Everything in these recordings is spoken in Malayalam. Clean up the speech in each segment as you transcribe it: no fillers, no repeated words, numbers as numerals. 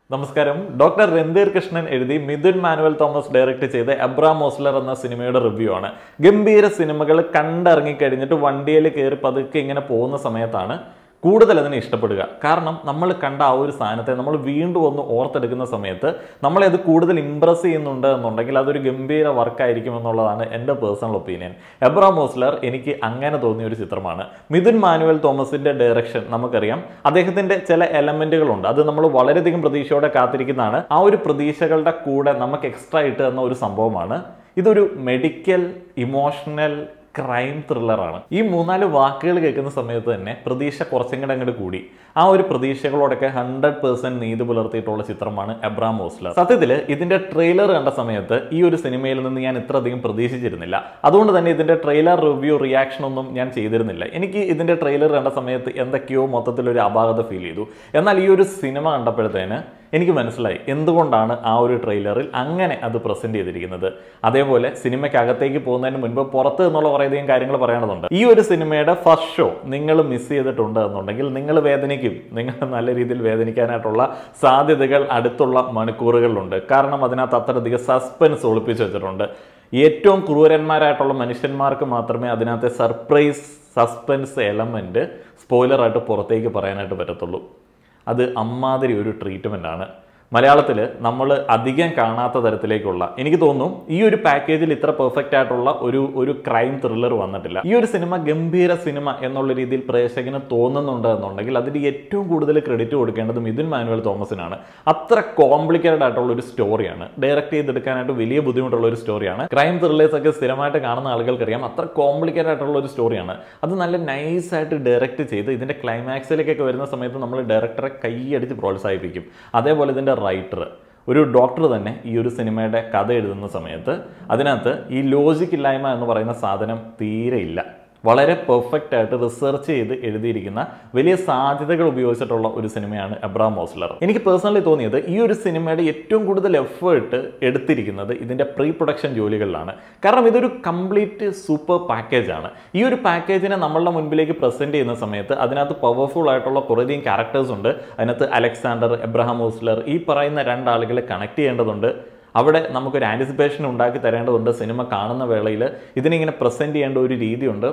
നമസ്കാരം. ഡോക്ടർ രൺധീർ കൃഷ്ണൻ എഴുതി മിഥുൻ മാനുവൽ തോമസ് ഡയറക്റ്റ് ചെയ്ത എബ്രഹാം ഓസ്ലർ എന്ന സിനിമയുടെ റിവ്യൂ ആണ്. ഗംഭീര സിനിമകൾ കണ്ടിറങ്ങിക്കഴിഞ്ഞിട്ട് വണ്ടിയിൽ കയറി പതുക്കെ ഇങ്ങനെ പോകുന്ന സമയത്താണ് കൂടുതൽ അതിനെ ഇഷ്ടപ്പെടുക. കാരണം നമ്മൾ കണ്ട ആ ഒരു സാധനത്തെ നമ്മൾ വീണ്ടും ഒന്ന് ഓർത്തെടുക്കുന്ന സമയത്ത് നമ്മളെ അത് കൂടുതൽ ഇംപ്രസ് ചെയ്യുന്നുണ്ട് എന്നുണ്ടെങ്കിൽ അതൊരു ഗംഭീര വർക്കായിരിക്കും എന്നുള്ളതാണ് എൻ്റെ പേഴ്സണൽ ഒപ്പീനിയൻ. എബ്രഹാം ഓസ്ലർ എനിക്ക് അങ്ങനെ തോന്നിയ ഒരു ചിത്രമാണ്. മിഥുൻ മാനുവൽ തോമസിന്റെ ഡയറക്ഷൻ നമുക്കറിയാം. അദ്ദേഹത്തിന്റെ ചില എലമെന്റുകളുണ്ട്, അത് നമ്മൾ വളരെയധികം പ്രതീക്ഷയോടെ കാത്തിരിക്കുന്നതാണ്. ആ ഒരു പ്രതീക്ഷകളുടെ കൂടെ നമുക്ക് എക്സ്ട്രാ ഇട്ട് തന്ന ഒരു സംഭവമാണ്. ഇതൊരു മെഡിക്കൽ ഇമോഷണൽ ക്രൈം ത്രില്ലറാണ്. ഈ 3-4 വാക്കുകൾ കേൾക്കുന്ന സമയത്ത് തന്നെ പ്രതീക്ഷ കുറച്ചും കൂടെ അങ്ങോട്ട് കൂടി. ആ ഒരു പ്രതീക്ഷകളോടൊക്കെ 100% നീതി പുലർത്തിയിട്ടുള്ള ചിത്രമാണ് എബ്രഹാം ഓസ്ലർ. സത്യത്തിൽ ഇതിന്റെ ട്രെയിലർ കണ്ട സമയത്ത് ഈ ഒരു സിനിമയിൽ നിന്ന് ഞാൻ ഇത്രയധികം പ്രതീക്ഷിച്ചിരുന്നില്ല. അതുകൊണ്ട് തന്നെ ഇതിന്റെ ട്രെയിലർ റിവ്യൂ റിയാക്ഷൻ ഒന്നും ഞാൻ ചെയ്തിരുന്നില്ല. എനിക്ക് ഇതിന്റെ ട്രെയിലർ കണ്ട സമയത്ത് എന്തൊക്കെയോ മൊത്തത്തിലൊരു അപാകത ഫീൽ ചെയ്തു. എന്നാൽ ഈ ഒരു സിനിമ കണ്ടപ്പോഴത്തേന് എനിക്ക് മനസ്സിലായി എന്തുകൊണ്ടാണ് ആ ഒരു ട്രെയിലറിൽ അങ്ങനെ അത് പ്രസന്റ് ചെയ്തിരിക്കുന്നത്. അതേപോലെ സിനിമയ്ക്കകത്തേക്ക് പോകുന്നതിന് മുൻപ് പുറത്ത് നിന്നുള്ള കുറേയധികം കാര്യങ്ങൾ പറയേണ്ടതുണ്ട്. ഈ ഒരു സിനിമയുടെ ഫസ്റ്റ് ഷോ നിങ്ങൾ മിസ് ചെയ്തിട്ടുണ്ട് എന്നുണ്ടെങ്കിൽ നിങ്ങൾ വേദനിക്കും. നിങ്ങൾ നല്ല രീതിയിൽ വേദനിക്കാനായിട്ടുള്ള സാധ്യതകൾ അടുത്തുള്ള മണിക്കൂറുകളിലുണ്ട്. കാരണം അതിനകത്ത് അത്രയധികം സസ്പെൻസ് ഒളിപ്പിച്ച് വെച്ചിട്ടുണ്ട്. ഏറ്റവും ക്രൂരന്മാരായിട്ടുള്ള മനുഷ്യന്മാർക്ക് മാത്രമേ അതിനകത്തെ സർപ്രൈസ് സസ്പെൻസ് എലമെന്റ് സ്പോയിലറായിട്ട് പുറത്തേക്ക് പറയാനായിട്ട് പറ്റത്തുള്ളൂ. അത് അമ്മാതിരി ഒരു ട്രീറ്റ്മെൻ്റ് ആണ്. മലയാളത്തിൽ നമ്മൾ അധികം കാണാത്ത തരത്തിലേക്കുള്ള, എനിക്ക് തോന്നുന്നു ഈ ഒരു പാക്കേജിൽ ഇത്ര പെർഫെക്റ്റ് ആയിട്ടുള്ള ഒരു ക്രൈം ത്രില്ലർ വന്നിട്ടില്ല. ഈ ഒരു സിനിമ ഗംഭീര സിനിമ എന്നുള്ള രീതിയിൽ പ്രേക്ഷകന് തോന്നുന്നുണ്ട് എന്നുണ്ടെങ്കിൽ അതിന് ഏറ്റവും കൂടുതൽ ക്രെഡിറ്റ് കൊടുക്കേണ്ടത് മിഥുൻ മാനുവൽ തോമസിനാണ്. അത്ര കോംപ്ലിക്കേറ്റഡ് ആയിട്ടുള്ള ഒരു സ്റ്റോറിയാണ്. ഡയറക്റ്റ് ചെയ്തെടുക്കാനായിട്ട് വലിയ ബുദ്ധിമുട്ടുള്ള ഒരു സ്റ്റോറിയാണ്. ക്രൈം ത്രില്ലേഴ്സ് ഒക്കെ സ്ഥിരമായിട്ട് കാണുന്ന ആളുകൾക്കറിയാം അത്ര കോംപ്ലിക്കേറ്റഡ് ആയിട്ടുള്ള ഒരു സ്റ്റോറിയാണ്. അത് നല്ല നൈസായിട്ട് ഡയറക്റ്റ് ചെയ്ത് ഇതിൻ്റെ ക്ലൈമാക്സിലേക്കൊക്കെ വരുന്ന സമയത്ത് നമ്മൾ ഡയറക്ടറെ കൈയടിച്ച് പ്രോത്സാഹിപ്പിക്കും. അതേപോലെ ഇതിൻ്റെ റൈറ്റർ, ഒരു ഡോക്ടർ തന്നെ ഈ ഒരു സിനിമയുടെ കഥ എഴുതുന്ന സമയത്ത് അതിനകത്ത് ഈ ലോജിക് ഇല്ലായ്മ എന്ന് പറയുന്ന സാധനം തീരെ ഇല്ല. വളരെ പെർഫെക്റ്റ് ആയിട്ട് റിസർച്ച് ചെയ്ത് എഴുതിയിരിക്കുന്ന വലിയ സാധ്യതകൾ ഉപയോഗിച്ചിട്ടുള്ള ഒരു സിനിമയാണ് എബ്രഹാം ഓസ്ലർ. എനിക്ക് പേഴ്സണലി തോന്നിയത് ഈ ഒരു സിനിമയുടെ ഏറ്റവും കൂടുതൽ എഫേർട്ട് എടുത്തിരിക്കുന്നത് ഇതിൻ്റെ പ്രീ പ്രൊഡക്ഷൻ ജോലികളിലാണ്. കാരണം ഇതൊരു കംപ്ലീറ്റ് സൂപ്പർ പാക്കേജാണ്. ഈ ഒരു പാക്കേജിനെ നമ്മളുടെ മുൻപിലേക്ക് പ്രസന്റ് ചെയ്യുന്ന സമയത്ത് അതിനകത്ത് പവർഫുൾ ആയിട്ടുള്ള കുറേയധികം ക്യാരക്ടേഴ്സ് ഉണ്ട്. അതിനകത്ത് അലക്സാണ്ടർ, എബ്രഹാം ഓസ്ലർ, ഈ പറയുന്ന രണ്ടാളുകളെ കണക്ട് ചെയ്യേണ്ടതുണ്ട്. അവിടെ നമുക്കൊരു ആൻറ്റിസിപ്പേഷൻ ഉണ്ടാക്കി തരേണ്ടതുണ്ട്. സിനിമ കാണുന്ന വേളയിൽ ഇതിനിങ്ങനെ പ്രസൻറ്റ് ചെയ്യേണ്ട ഒരു രീതിയുണ്ട്.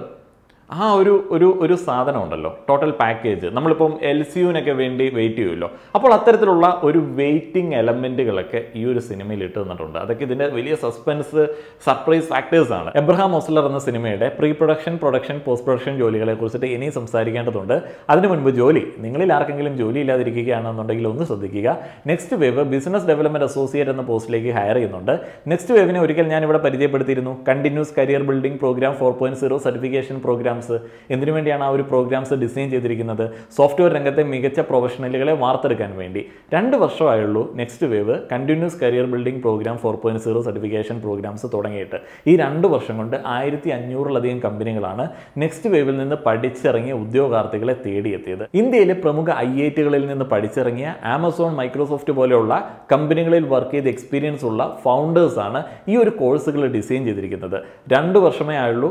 ആ ഒരു സാധനം ഉണ്ടല്ലോ, ടോട്ടൽ പാക്കേജ്. നമ്മളിപ്പം LCUവിനൊക്കെ വേണ്ടി വെയിറ്റ് ചെയ്യുമല്ലോ. അപ്പോൾ അത്തരത്തിലുള്ള ഒരു വെയിറ്റിംഗ് എലമെൻറ്റുകളൊക്കെ ഈ ഒരു സിനിമയിൽ ഇട്ട് തന്നിട്ടുണ്ട്. അതൊക്കെ ഇതിൻ്റെ വലിയ സസ്പെൻസ് സർപ്രൈസ് ഫാക്ടേഴ്സ് ആണ്. എബ്രഹാം ഓസ്ലർ എന്ന സിനിമയുടെ pre production, production, post production ജോലികളെ കുറിച്ചിട്ട് ഇനിയും സംസാരിക്കേണ്ടതുണ്ട്. അതിനു മുൻപ് നിങ്ങളിൽ ആർക്കെങ്കിലും ജോലി ഇല്ലാതിരിക്കുകയാണെന്നുണ്ടെങ്കിൽ ഒന്ന് ശ്രദ്ധിക്കുക. Next wave business development associate എന്ന പോസ്റ്റിലേക്ക് ഹയർ ചെയ്യുന്നുണ്ട്. നെക്സ്റ്റ് വേവിനെ ഒരിക്കൽ ഞാൻ ഇവിടെ പരിചയപ്പെടുത്തിയിരുന്നു. Continuous career building program 4.0 certification programs. എന്തിനു വേണ്ടിയാണ് ആ ഒരു പ്രോഗ്രാംസ് ഡിസൈൻ ചെയ്തിരിക്കുന്നത്? സോഫ്റ്റ്വെയർ രംഗത്തെ മികച്ച പ്രൊഫഷണലുകളെ വാർത്തെടുക്കാൻ വേണ്ടി. 2 വർഷമായുള്ളൂ next wave continuous career building program 4.0 certification programs തുടങ്ങിയിട്ട്. ഈ 2 വർഷം കൊണ്ട് 1500-ലധികം കമ്പനികളാണ് നെക്സ്റ്റ് വേവിൽ നിന്ന് പഠിച്ചിറങ്ങിയ ഉദ്യോഗാർത്ഥികളെ തേടിയെത്തിയത്. ഇന്ത്യയിലെ പ്രമുഖ IITകളിൽ നിന്ന് പഠിച്ചിറങ്ങിയ ആമസോൺ, മൈക്രോസോഫ്റ്റ് പോലെയുള്ള കമ്പനികളിൽ വർക്ക് ചെയ്ത് എക്സ്പീരിയൻസ് ഉള്ള ഫൗണ്ടേഴ്സാണ് ഈ ഒരു കോഴ്സുകൾ ഡിസൈൻ ചെയ്തിരിക്കുന്നത്. 2 വർഷമേ ആയുള്ളൂ.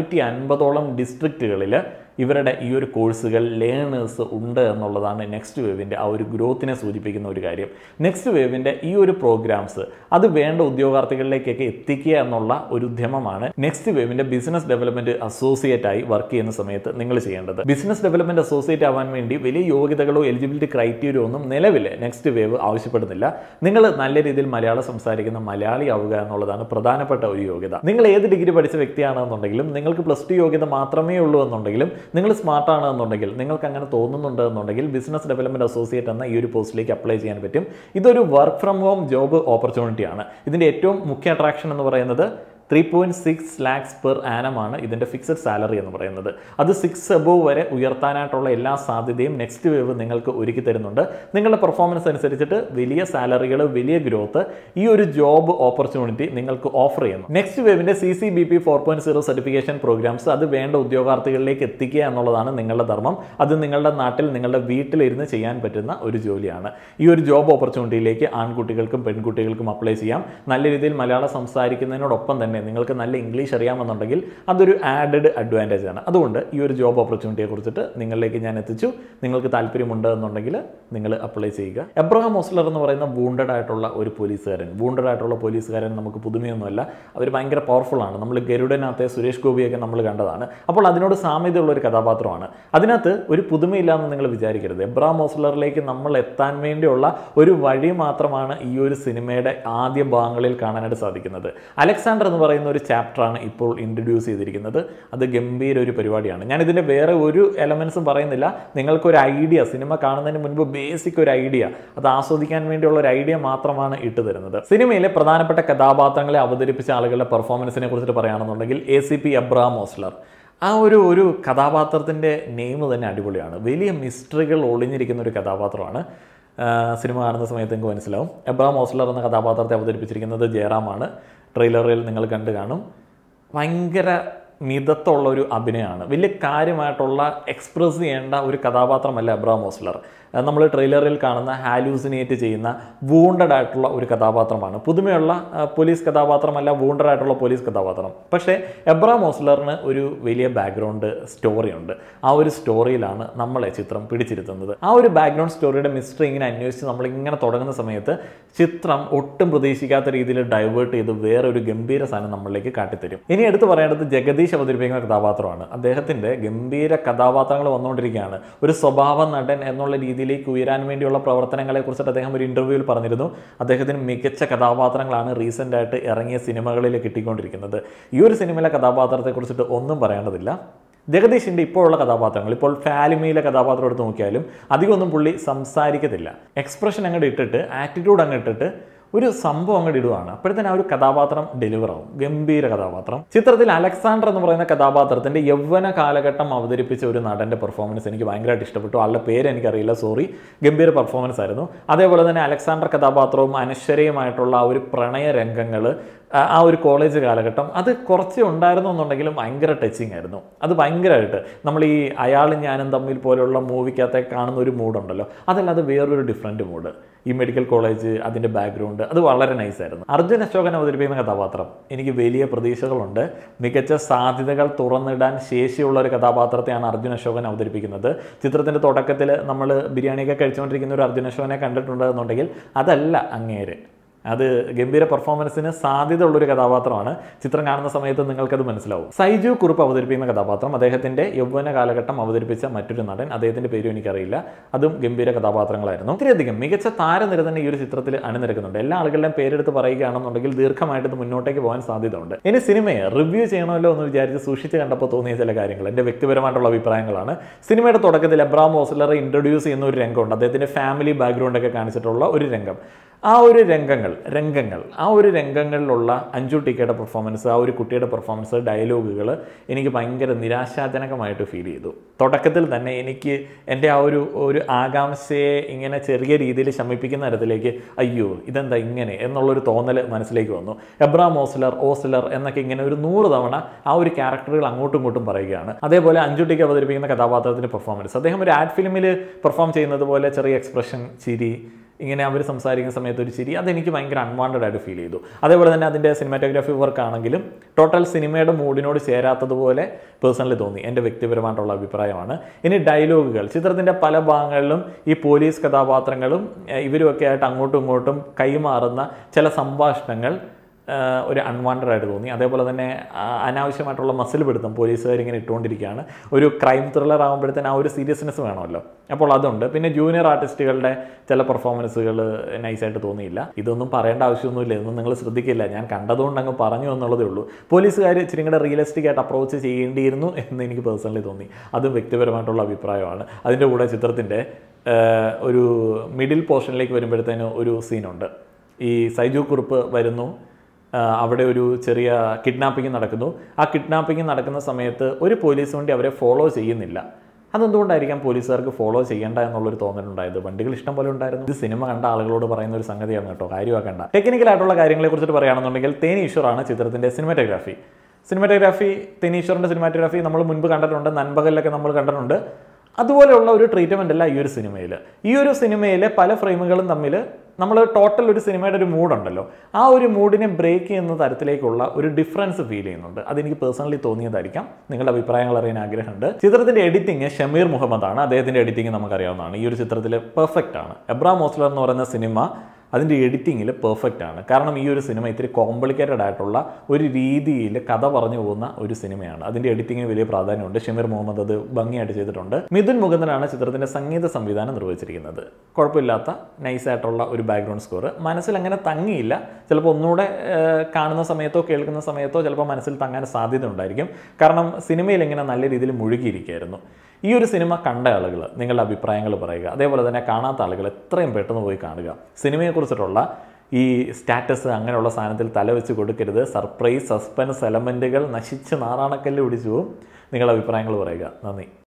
450ഓളം ഡിസ്ട്രിക്റ്റുകളിൽ ഇവരുടെ ഈ ഒരു കോഴ്സുകൾ ലേണേഴ്സ് ഉണ്ട് എന്നുള്ളതാണ് നെക്സ്റ്റ് വേവിൻ്റെ ആ ഒരു ഗ്രോത്തിനെ സൂചിപ്പിക്കുന്ന ഒരു കാര്യം. നെക്സ്റ്റ് വേവിൻ്റെ ഈ ഒരു പ്രോഗ്രാംസ് അത് വേണ്ട ഉദ്യോഗാർത്ഥികളിലേക്കൊക്കെ എത്തിക്കുക എന്നുള്ള ഒരു ഉദ്യമമാണ് നെക്സ്റ്റ് വേവിൻ്റെ ബിസിനസ് ഡെവലപ്മെൻറ്റ് അസോസിയേറ്റ് ആയി വർക്ക് ചെയ്യുന്ന സമയത്ത് നിങ്ങൾ ചെയ്യേണ്ടത്. ബിസിനസ് ഡെവലപ്മെൻറ്റ് അസോസിയേറ്റ് ആവാൻ വേണ്ടി വലിയ യോഗ്യതകളോ എലിജിബിലിറ്റി ക്രൈറ്റീരിയ ഒന്നും നിലവിൽ നെക്സ്റ്റ് വേവ് ആവശ്യപ്പെടുന്നില്ല. നിങ്ങൾ നല്ല രീതിയിൽ മലയാളം സംസാരിക്കുന്ന മലയാളി ആവുക എന്നുള്ളതാണ് പ്രധാനപ്പെട്ട ഒരു യോഗ്യത. നിങ്ങൾ ഏത് ഡിഗ്രി പഠിച്ച വ്യക്തിയാണെന്നുണ്ടെങ്കിലും, നിങ്ങൾക്ക് +2 യോഗ്യത മാത്രമേ ഉള്ളൂ എന്നുണ്ടെങ്കിലും, നിങ്ങൾ സ്മാർട്ടാണ് എന്നുണ്ടെങ്കിൽ, നിങ്ങൾക്ക് അങ്ങനെ തോന്നുന്നുണ്ട് എന്നുണ്ടെങ്കിൽ ബിസിനസ് ഡെവലപ്മെന്റ് അസോസിയേറ്റ് എന്ന ഈ ഒരു പോസ്റ്റിലേക്ക് അപ്ലൈ ചെയ്യാൻ പറ്റും. ഇതൊരു വർക്ക് ഫ്രം ഹോം ജോബ് ഓപ്പർച്യൂണിറ്റിയാണ്. ഇതിൻ്റെ ഏറ്റവും മുഖ്യ അട്രാക്ഷൻ എന്ന് പറയുന്നത് 3.6 lakhs per annum ആണ് ഇതിൻ്റെ ഫിക്സഡ് സാലറി എന്ന് പറയുന്നത്. അത് 6 above വരെ ഉയർത്താനായിട്ടുള്ള എല്ലാ സാധ്യതയും നെക്സ്റ്റ് വേവ് നിങ്ങൾക്ക് ഒരുക്കി തരുന്നുണ്ട്. നിങ്ങളുടെ പെർഫോമൻസ് അനുസരിച്ചിട്ട് വലിയ സാലറികൾ, വലിയ ഗ്രോത്ത് ഈ ഒരു ജോബ് ഓപ്പർച്യൂണിറ്റി നിങ്ങൾക്ക് ഓഫർ ചെയ്യുന്നു. നെക്സ്റ്റ് വേവിൻ്റെ CCBP 4.0 സർട്ടിഫിക്കേഷൻ പ്രോഗ്രാംസ് അത് വേണ്ട ഉദ്യോഗാർത്ഥികളിലേക്ക് എത്തിക്കുക എന്നുള്ളതാണ് നിങ്ങളുടെ ധർമ്മം. അത് നിങ്ങളുടെ നാട്ടിൽ, നിങ്ങളുടെ വീട്ടിലിരുന്ന് ചെയ്യാൻ പറ്റുന്ന ഒരു ജോലിയാണ്. ഈ ഒരു ജോബ് ഓപ്പർച്യൂണിറ്റിയിലേക്ക് ആൺകുട്ടികൾക്കും പെൺകുട്ടികൾക്കും അപ്ലൈ ചെയ്യാം. നല്ല രീതിയിൽ മലയാളം സംസാരിക്കുന്നതിനോടൊപ്പം തന്നെ തന്നെ നിങ്ങൾക്ക് നല്ല ഇംഗ്ലീഷ് അറിയാമെന്നുണ്ടെങ്കിൽ അതൊരു ആഡഡ് അഡ്വാൻറ്റേജ് ആണ്. അതുകൊണ്ട് ഈ ഒരു ജോബ് ഓപ്പർച്യൂണിറ്റിയെ കുറിച്ചിട്ട് നിങ്ങളിലേക്ക് ഞാൻ എത്തിച്ചു. നിങ്ങൾക്ക് താല്പര്യമുണ്ട് എന്നുണ്ടെങ്കിൽ നിങ്ങൾ അപ്ലൈ ചെയ്യുക. എബ്രഹാം ഓസ്ലർ എന്ന് പറയുന്ന വൂണ്ടഡ് ആയിട്ടുള്ള ഒരു പോലീസുകാരൻ നമുക്ക് പുതുമയൊന്നുമല്ല. അവർ ഭയങ്കര പവർഫുൾ ആണ്. നമ്മൾ ഗരുഡനകത്തെ സുരേഷ് ഗോപിയൊക്കെ നമ്മൾ കണ്ടതാണ്. അപ്പോൾ അതിനോട് സാമ്യതയുള്ള ഒരു കഥാപാത്രമാണ്. അതിനകത്ത് ഒരു പുതുമയില്ലാന്ന് നിങ്ങൾ വിചാരിക്കരുത്. എബ്രഹാം ഓസ്ലറിലേക്ക് നമ്മൾ എത്താൻ വേണ്ടിയുള്ള ഒരു വഴി മാത്രമാണ് ഈ ഒരു സിനിമയുടെ ആദ്യ ഭാഗങ്ങളിൽ കാണാനായിട്ട് സാധിക്കുന്നത്. അലക്സാണ്ടർ എന്ന് പറയുന്ന ഒരു ചാപ്റ്ററാണ് ഇപ്പോൾ ഇൻട്രൊഡ്യൂസ് ചെയ്തിരിക്കുന്നത്. അത് ഗംഭീര ഒരു പരിപാടിയാണ്. ഞാൻ ഇതിൻ്റെ വേറെ ഒരു എലമെൻസും പറയുന്നില്ല. നിങ്ങൾക്കൊരു ഐഡിയ, സിനിമ കാണുന്നതിന് മുൻപ് ബേസിക് ഒരു ഐഡിയ, അത് ആസ്വദിക്കാൻ വേണ്ടിയുള്ള ഒരു ഐഡിയ മാത്രമാണ് ഇട്ടു തരുന്നത്. സിനിമയിലെ പ്രധാനപ്പെട്ട കഥാപാത്രങ്ങളെ അവതരിപ്പിച്ച ആളുകളുടെ പെർഫോമൻസിനെ കുറിച്ചിട്ട് പറയുകയാണെന്നുണ്ടെങ്കിൽ ACP എബ്രഹാം ഓസ്ലർ, ആ ഒരു കഥാപാത്രത്തിൻ്റെ നെയിം തന്നെ അടിപൊളിയാണ്. വലിയ മിസ്റ്ററികൾ ഒളിഞ്ഞിരിക്കുന്ന ഒരു കഥാപാത്രമാണ്. സിനിമ കാണുന്ന സമയത്ത് നിങ്ങൾക്ക് മനസ്സിലാവും. എബ്രഹാം ഓസ്ലർ എന്ന കഥാപാത്രത്തെ അവതരിപ്പിച്ചിരിക്കുന്നത് ജയറാമാണ്. ട്രെയിലറിൽ നിങ്ങൾ കണ്ടു കാണും. ഭയങ്കര മിതത്തുള്ള ഒരു അഭിനയമാണ്. വലിയ കാര്യമായിട്ടുള്ള എക്സ്പ്രസ് ചെയ്യേണ്ട ഒരു കഥാപാത്രമല്ല എബ്രഹാം ഓസ്ലർ. നമ്മൾ ട്രെയിലറിൽ കാണുന്ന ഹാലൂസിനേറ്റ് ചെയ്യുന്ന വൂണ്ടഡ് ആയിട്ടുള്ള ഒരു കഥാപാത്രമാണ്. പുതുമയുള്ള പോലീസ് കഥാപാത്രമല്ല, വൂണ്ടഡ് ആയിട്ടുള്ള പോലീസ് കഥാപാത്രം. പക്ഷേ എബ്രഹാം ഓസ്ലറിന് ഒരു വലിയ ബാക്ക്ഗ്രൗണ്ട് സ്റ്റോറി ഉണ്ട്. ആ ഒരു സ്റ്റോറിയിലാണ് നമ്മളെ ചിത്രം പിടിച്ചിരുത്തുന്നത്. ആ ഒരു ബാക്ക്ഗ്രൗണ്ട് സ്റ്റോറിയുടെ മിസ്റ്ററി ഇങ്ങനെ അന്വേഷിച്ച് നമ്മളിങ്ങനെ തുടങ്ങുന്ന സമയത്ത് ചിത്രം ഒട്ടും പ്രതീക്ഷിക്കാത്ത രീതിയിൽ ഡൈവേർട്ട് ചെയ്ത് വേറെ ഒരു ഗംഭീര സാധനം നമ്മളിലേക്ക് കാട്ടിത്തരും. ഇനി എടുത്ത് പറയേണ്ടത് ജഗദീഷ് അവതരിപ്പിക്കുന്ന കഥാപാത്രമാണ്. അദ്ദേഹത്തിൻ്റെ ഗംഭീര കഥാപാത്രങ്ങൾ വന്നുകൊണ്ടിരിക്കുകയാണ്. ഒരു സ്വഭാവ നടൻ എന്നുള്ള രീതിയിലേക്ക് ഉയരാൻ വേണ്ടിയുള്ള പ്രവർത്തനങ്ങളെ കുറിച്ചിട്ട് അദ്ദേഹം ഒരു ഇന്റർവ്യൂവിൽ പറഞ്ഞിരുന്നു. അദ്ദേഹത്തിന് മികച്ച കഥാപാത്രങ്ങളാണ് റീസെൻ്റ് ആയിട്ട് ഇറങ്ങിയ സിനിമകളിൽ കിട്ടിക്കൊണ്ടിരിക്കുന്നത്. ഈ ഒരു സിനിമയിലെ കഥാപാത്രത്തെ കുറിച്ചിട്ട് ഒന്നും പറയേണ്ടതില്ല. ജഗദീഷിൻ്റെ ഇപ്പോഴുള്ള കഥാപാത്രങ്ങൾ, ഇപ്പോൾ ഫാലിമയിലെ കഥാപാത്രം എടുത്ത് നോക്കിയാലും അധികമൊന്നും പുള്ളി സംസാരിക്കത്തില്ല. എക്സ്പ്രഷൻ അങ്ങോട്ട് ഇട്ടിട്ട്, ആറ്റിറ്റ്യൂഡ് അങ്ങോട്ട് ഇട്ടിട്ട് ഒരു സംഭവം അങ്ങോട്ട് ഇടുവാണ്. അപ്പോഴത്തേനും ആ ഒരു കഥാപാത്രം ഡെലിവർ ആവും. ഗംഭീര കഥാപാത്രം. ചിത്രത്തിൽ അലക്സാണ്ടർ എന്ന് പറയുന്ന കഥാപാത്രത്തിൻ്റെ യൗവന കാലഘട്ടം അവതരിപ്പിച്ച ഒരു നടൻ്റെ പെർഫോമൻസ് എനിക്ക് ഭയങ്കരമായിട്ട് ഇഷ്ടപ്പെട്ടു. ആളുടെ പേര് എനിക്കറിയില്ല, സോറി. ഗംഭീര പെർഫോമൻസ് ആയിരുന്നു. അതേപോലെ തന്നെ അലക്സാണ്ടർ കഥാപാത്രവും അനശ്വരയുമായിട്ടുള്ള ആ ഒരു പ്രണയ രംഗങ്ങൾ, ആ ഒരു കോളേജ് കാലഘട്ടം, അത് കുറച്ച് ഉണ്ടായിരുന്നു എന്നുണ്ടെങ്കിലും ഭയങ്കര ടച്ചിങ് ആയിരുന്നു. അത് ഭയങ്കരമായിട്ട് നമ്മൾ ഈ അയാളും ഞാനും തമ്മിൽ പോലെയുള്ള മൂവിക്കകത്തെ കാണുന്ന ഒരു മൂഡുണ്ടല്ലോ, അതല്ലാതെ വേറൊരു ഡിഫറെൻറ്റ് മൂഡ്. ഈ മെഡിക്കൽ കോളേജ്, അതിൻ്റെ ബാക്ക്ഗ്രൗണ്ട്, അത് വളരെ നൈസായിരുന്നു. അർജുൻ അശോകൻ അവതരിപ്പിക്കുന്ന കഥാപാത്രം എനിക്ക് വലിയ പ്രതീക്ഷകളുണ്ട്. മികച്ച സാധ്യതകൾ തുറന്നിടാൻ ശേഷിയുള്ള ഒരു കഥാപാത്രത്തെയാണ് അർജുൻ അശോകൻ അവതരിപ്പിക്കുന്നത്. ചിത്രത്തിൻ്റെ തുടക്കത്തിൽ നമ്മൾ ബിരിയാണിയൊക്കെ കഴിച്ചുകൊണ്ടിരിക്കുന്ന ഒരു അർജുൻ അശോകനെ കണ്ടിട്ടുണ്ട് എന്നുണ്ടെങ്കിൽ അതല്ല അങ്ങേര്. അത് ഗംഭീര പെർഫോമൻസിന് സാധ്യത ഉള്ളൊരു കഥാപാത്രമാണ്. ചിത്രം കാണുന്ന സമയത്ത് നിങ്ങൾക്കത് മനസ്സിലാവും. സൈജു കുറുപ്പ് അവതരിപ്പിക്കുന്ന കഥാപാത്രം അദ്ദേഹത്തിൻ്റെ യൗവന കാലഘട്ടം അവതരിപ്പിച്ച മറ്റൊരു നടൻ, അദ്ദേഹത്തിൻ്റെ പേരും എനിക്കറിയില്ല. അതും ഗംഭീര കഥാപാത്രങ്ങളായിരുന്നു. ഇത്രയധികം മികച്ച താരനിര തന്നെ ഈ ഒരു ചിത്രത്തിൽ അണിനിരക്കുന്നുണ്ട്. എല്ലാ ആളുകളുടെയും പേരെടുത്ത് പറയുകയാണെന്നുണ്ടെങ്കിൽ ദീർഘമായിട്ട് ഇത് മുന്നോട്ടേക്ക് പോകാൻ സാധ്യതയുണ്ട്. ഇനി സിനിമയെ റിവ്യൂ ചെയ്യണമല്ലോ എന്ന് വിചാരിച്ച് സൂക്ഷിച്ച് കണ്ടപ്പോൾ തോന്നിയ ചില കാര്യങ്ങൾ എൻ്റെ വ്യക്തിപരമായിട്ടുള്ള അഭിപ്രായങ്ങളാണ്. സിനിമയുടെ തുടക്കത്തിൽ എബ്രഹാം ഓസ്ലറെ ഇൻട്രൊഡ്യൂസ് ചെയ്യുന്ന ഒരു രംഗമുണ്ട്. അദ്ദേഹത്തിൻ്റെ ഫാമിലി ബാക്ക്ഗ്രൗണ്ടൊക്കെ കാണിച്ചിട്ടുള്ള ഒരു രംഗം. ആ ഒരു രംഗങ്ങളിലുള്ള അഞ്ജു ടിക്കയുടെ പെർഫോമൻസ്, ആ ഒരു കുട്ടിയുടെ പെർഫോമൻസ്, ഡയലോഗുകൾ എനിക്ക് ഭയങ്കര നിരാശാജനകമായിട്ട് ഫീൽ ചെയ്തു. തുടക്കത്തിൽ തന്നെ എനിക്ക് എൻ്റെ ആ ഒരു ആകാംക്ഷയെ ഇങ്ങനെ ചെറിയ രീതിയിൽ ശമിപ്പിക്കുന്ന തരത്തിലേക്ക് അയ്യോ ഇതെന്താ ഇങ്ങനെ എന്നുള്ളൊരു തോന്നൽ മനസ്സിലേക്ക് വന്നു. എബ്രഹാം ഓസ്ലർ എന്നൊക്കെ ഇങ്ങനെ ഒരു 100 തവണ ആ ഒരു ക്യാരക്ടറുകൾ അങ്ങോട്ടും ഇങ്ങോട്ടും പറയുകയാണ്. അതേപോലെ അഞ്ജു ടിക്ക അവതരിപ്പിക്കുന്ന കഥാപാത്രത്തിൻ്റെ പെർഫോമൻസ്, അദ്ദേഹം ഒരു ആഡ് ഫിലിമിൽ പെർഫോം ചെയ്യുന്നത് പോലെ ചെറിയ എക്സ്പ്രഷൻ, ചിരി, ഇങ്ങനെ അവർ സംസാരിക്കുന്ന സമയത്ത് ഒരു ചിരി, അതെനിക്ക് ഭയങ്കര അൺവാണ്ടഡ് ആയിട്ട് ഫീൽ ചെയ്തു. അതേപോലെ തന്നെ അതിൻ്റെ സിനിമാറ്റോഗ്രാഫി വർക്ക് ആണെങ്കിലും ടോട്ടൽ സിനിമയുടെ മൂഡിനോട് ചേരാത്തതുപോലെ പേഴ്സണലി തോന്നി. എൻ്റെ വ്യക്തിപരമായിട്ടുള്ള അഭിപ്രായമാണ്. ഇനി ഡയലോഗുകൾ, ചിത്രത്തിൻ്റെ പല ഭാഗങ്ങളിലും ഈ പോലീസ് കഥാപാത്രങ്ങളും ഇവരുമൊക്കെ ആയിട്ട് അങ്ങോട്ടും ഇങ്ങോട്ടും കൈമാറുന്ന ചില സംഭാഷണങ്ങൾ ഒരു അൺവാണ്ടഡ് ആയിട്ട് തോന്നി. അതേപോലെ തന്നെ അനാവശ്യമായിട്ടുള്ള മസിൽ പിടുത്തം പോലീസുകാരിങ്ങനെ ഇട്ടുകൊണ്ടിരിക്കുകയാണ്. ഒരു ക്രൈം ത്രില്ലർ ആകുമ്പോഴത്തേന് ആ ഒരു സീരിയസ്നെസ് വേണമല്ലോ, അപ്പോൾ അതുണ്ട്. പിന്നെ ജൂനിയർ ആർട്ടിസ്റ്റുകളുടെ ചില പെർഫോമൻസുകൾ നൈസായിട്ട് തോന്നിയില്ല. ഇതൊന്നും പറയേണ്ട ആവശ്യമൊന്നുമില്ല, ഇതൊന്നും നിങ്ങൾ ശ്രദ്ധിക്കില്ല, ഞാൻ കണ്ടതുകൊണ്ട് അങ്ങ് പറഞ്ഞു എന്നുള്ളതേ ഉള്ളൂ. പോലീസുകാർ ഇച്ചിരി കൂടെ റിയലിസ്റ്റിക് ആയിട്ട് അപ്രോച്ച് ചെയ്യേണ്ടിയിരുന്നു എന്ന് എനിക്ക് പേഴ്സണലി തോന്നി. അതും വ്യക്തിപരമായിട്ടുള്ള അഭിപ്രായമാണ്. അതിൻ്റെ കൂടെ ചിത്രത്തിൻ്റെ ഒരു മിഡിൽ പോർഷനിലേക്ക് വരുമ്പോഴത്തേനും ഒരു സീനുണ്ട്. ഈ സൈജു കുറുപ്പ് വരുന്നു, അവിടെ ഒരു ചെറിയ കിഡ്നാപ്പിംഗ് നടക്കുന്നു. ആ കിഡ്നാപ്പിംഗ് നടക്കുന്ന സമയത്ത് ഒരു പോലീസ് വണ്ടി അവരെ ഫോളോ ചെയ്യുന്നില്ല. അതെന്തുകൊണ്ടായിരിക്കാം പോലീസുകാർക്ക് ഫോളോ ചെയ്യേണ്ട എന്നുള്ളൊരു തോന്നലുണ്ടായത്? വണ്ടികൾ ഇഷ്ടം പോലെ ഉണ്ടായിരുന്നു. ഇത് സിനിമ കണ്ട ആളുകളോട് പറയുന്ന ഒരു സംഗതിയാണ് കേട്ടോ, കാര്യമാക്കണ്ട. ടെക്നിക്കലായിട്ടുള്ള കാര്യങ്ങളെ കുറിച്ചിട്ട് പറയുകയാണെന്നുണ്ടെങ്കിൽ തേനി ഈശ്വറാണ് ചിത്രത്തിൻ്റെ സിനിമാറ്റോഗ്രാഫി. തേനി ഈശ്വറിൻ്റെ സിനിമാറ്റോഗ്രാഫി നമ്മൾ മുൻപ് കണ്ടിട്ടുണ്ട്, നൻപകലിലൊക്കെ നമ്മൾ കണ്ടിട്ടുണ്ട്. അതുപോലെയുള്ള ഒരു ട്രീറ്റ്മെൻ്റ് അല്ല ഈ ഒരു സിനിമയിൽ. ഈ ഒരു സിനിമയിലെ പല ഫ്രെയിമുകളും തമ്മിൽ നമ്മൾ ടോട്ടൽ ഒരു സിനിമയുടെ ഒരു മൂഡുണ്ടല്ലോ, ആ ഒരു മൂഡിനെ ബ്രേക്ക് ചെയ്യുന്ന തരത്തിലേക്കുള്ള ഒരു ഡിഫറൻസ് ഫീൽ ചെയ്യുന്നുണ്ട്. അതെനിക്ക് പേഴ്സണലി തോന്നിയതായിരിക്കാം. നിങ്ങളുടെ അഭിപ്രായങ്ങൾ അറിയാൻ ആഗ്രഹമുണ്ട്. ചിത്രത്തിന്റെ എഡിറ്റിംഗ് ഷമീർ മുഹമ്മദ് ആണ്. അദ്ദേഹത്തിന്റെ എഡിറ്റിംഗ് നമുക്കറിയാവുന്നതാണ്. ഈ ഒരു ചിത്രത്തിൽ പെർഫെക്റ്റ് ആണ്. എബ്രാം ഓസ്ലർ എന്ന് പറയുന്ന സിനിമ അതിൻ്റെ എഡിറ്റിങ്ങിൽ പെർഫെക്റ്റ് ആണ്. കാരണം ഈ ഒരു സിനിമ ഇത്തിരി കോംപ്ലിക്കേറ്റഡ് ആയിട്ടുള്ള ഒരു രീതിയിൽ കഥ പറഞ്ഞു പോകുന്ന ഒരു സിനിമയാണ്. അതിൻ്റെ എഡിറ്റിങ്ങിന് വലിയ പ്രാധാന്യമുണ്ട്. ഷമീർ മുഹമ്മദ് അത് ഭംഗിയായിട്ട് ചെയ്തിട്ടുണ്ട്. മിഥുൻ മുകുന്ദനാണ് ചിത്രത്തിൻ്റെ സംഗീത സംവിധാനം നിർവഹിച്ചിരിക്കുന്നത്. കുഴപ്പമില്ലാത്ത നൈസായിട്ടുള്ള ഒരു ബാക്ക്ഗ്രൗണ്ട് സ്കോർ. മനസ്സിൽ അങ്ങനെ തങ്ങിയില്ല. ചിലപ്പോൾ ഒന്നുകൂടെ കാണുന്ന സമയത്തോ കേൾക്കുന്ന സമയത്തോ ചിലപ്പോൾ മനസ്സിൽ തങ്ങാൻ സാധ്യത ഉണ്ടായിരിക്കും. കാരണം സിനിമയിൽ ഇങ്ങനെ നല്ല രീതിയിൽ മുഴുകിയിരിക്കുകയായിരുന്നു. ഈ ഒരു സിനിമ കണ്ട ആളുകൾ നിങ്ങളുടെ അഭിപ്രായങ്ങൾ പറയുക. അതേപോലെ തന്നെ കാണാത്ത ആളുകൾ എത്രയും പെട്ടെന്ന് പോയി കാണുക. സിനിമയെക്കുറിച്ചിട്ടുള്ള ഈ സ്റ്റാറ്റസ് അങ്ങനെയുള്ള സാധനത്തിൽ തലവെച്ച് കൊടുക്കരുത്. സർപ്രൈസ്, സസ്പെൻസ് എലമെൻറ്റുകൾ നശിച്ച് നാറാണക്കല്ല് പിടിച്ചു പോകും. നിങ്ങളുടെ അഭിപ്രായങ്ങൾ പറയുക. നന്ദി.